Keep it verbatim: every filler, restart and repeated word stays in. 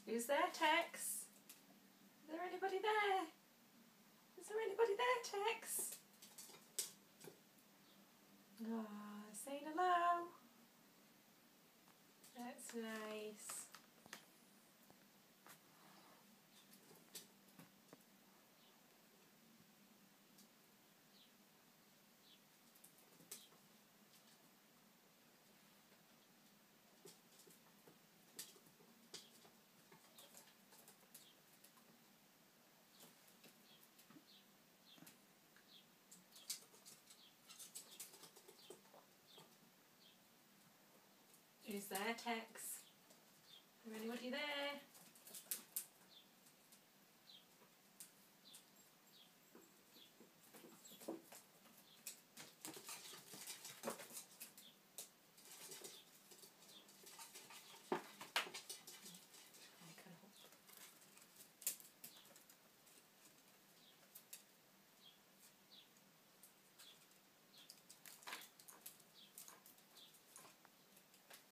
Who's there, Tex? Is there anybody there? Is there anybody there, Tex? Ah, saying hello. That's nice. Who's there, Tex? Is there anybody there?